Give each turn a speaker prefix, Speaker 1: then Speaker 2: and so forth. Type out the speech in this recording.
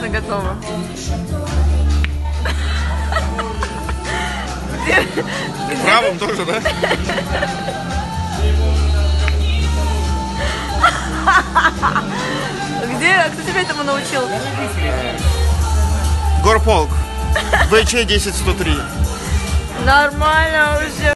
Speaker 1: точно готова.
Speaker 2: Правым тоже, да?
Speaker 1: Кто тебя этому научил?
Speaker 2: Горполк. ВЧ 10103.
Speaker 1: Нормально уже.